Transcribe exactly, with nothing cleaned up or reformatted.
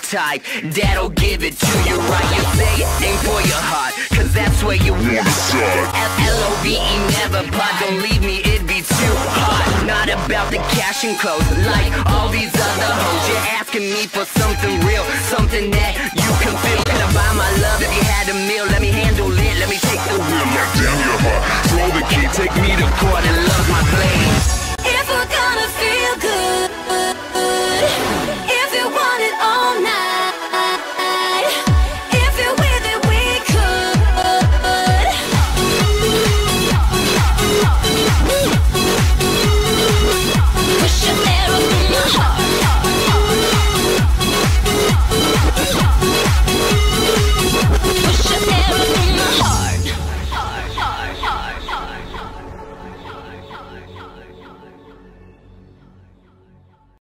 type that'll give it to you right. You say it, aim for your heart, cause that's where you wanna start. L O V E, never but don't leave me, it'd be too hard. Not about the cash and clothes like all these other hoes. You're asking me for something real, something that you can feel. Could I buy my love if you had a meal? Let me handle it, let me take the wheel. Lock down your heart, throw the key, take me to court and